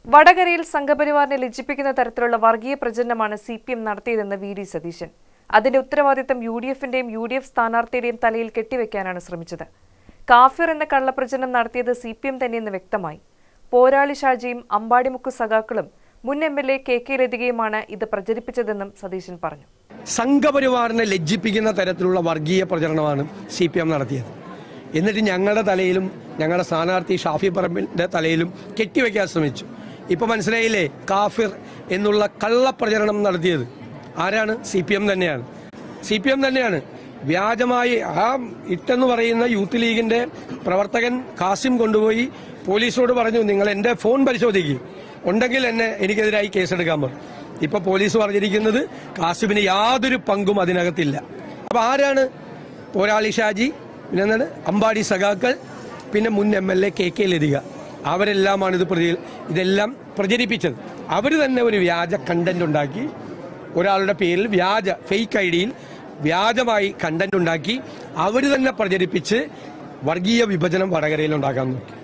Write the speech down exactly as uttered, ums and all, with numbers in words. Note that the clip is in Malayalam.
വടകരയിൽ സംഘപരിവാറിനെ ലജ്ജിപ്പിക്കുന്ന തരത്തിലുള്ള വർഗീയ പ്രചരണമാണ് സി പി എം നടത്തിയതെന്ന് വി ഡി സതീശൻ. അതിന്റെ ഉത്തരവാദിത്തം യു ഡി എഫിന്റെയും യു ഡി എഫ് സ്ഥാനാർത്ഥിയുടെയും തലയിൽ കെട്ടിവെക്കാനാണ് ശ്രമിച്ചത്. കാഫിർ എന്ന കള്ളപ്രചരണം നടത്തിയത് സി പി എം തന്നെയെന്ന് വ്യക്തമായി. പോരാളി ഷാജിയും അമ്പാടിമുക്ക് സഖാക്കളും മുൻ M L A K K ലതികയുമാണ് ഇത് പ്രചരിപ്പിച്ചതെന്നും സതീശൻ പറഞ്ഞു. സംഘപരിവാറിനെ ലജ്ജിപ്പിക്കുന്ന തരത്തിലുള്ള വർഗീയ പ്രചരണമാണ് സി പി എം നടത്തിയത്. എന്നിട്ട് ഞങ്ങളുടെ തലയിലും ഞങ്ങളുടെ സ്ഥാനാർത്ഥി ഷാഫി പറമ്പിന്റെ തലയിലും കെട്ടിവെക്കാൻ ശ്രമിച്ചു. ഇപ്പൊ മനസ്സിലായില്ലേ, കാഫിർ എന്നുള്ള കള്ളപ്രചരണം നടത്തിയത് ആരാണ്? സി പി എം തന്നെയാണ്. സി പി എം തന്നെയാണ് വ്യാജമായി ആ ഇട്ടെന്ന് പറയുന്ന യൂത്ത് ലീഗിന്റെ പ്രവർത്തകൻ കാസിം കൊണ്ടുപോയി പോലീസോട് പറഞ്ഞു, നിങ്ങൾ എന്റെ ഫോൺ പരിശോധിക്കുക, ഉണ്ടെങ്കിൽ എന്നെ എനിക്കെതിരായി കേസെടുക്കാൻ പറഞ്ഞു. ഇപ്പൊ പോലീസ് പറഞ്ഞിരിക്കുന്നത് കാസിമിന് യാതൊരു പങ്കും അതിനകത്തില്ല. അപ്പൊ ആരാണ്? പോരാളി ഷാജി, പിന്നെ എന്താണ് അമ്പാടി സഖാക്കൾ, പിന്നെ മുൻ M L A K K Lathika, അവരെല്ലാമാണ് ഇത് പ്രതി ഇതെല്ലാം പ്രചരിപ്പിച്ചത്. അവർ തന്നെ ഒരു വ്യാജ കണ്ടന്റ് ഉണ്ടാക്കി, ഒരാളുടെ പേരിൽ വ്യാജ ഫേക്ക് ഐ ഡിയിൽ വ്യാജമായി കണ്ടന്റ് ഉണ്ടാക്കി അവർ തന്നെ പ്രചരിപ്പിച്ച് വർഗീയ വിഭജനം വടകരയിൽ ഉണ്ടാക്കാൻ നോക്കി.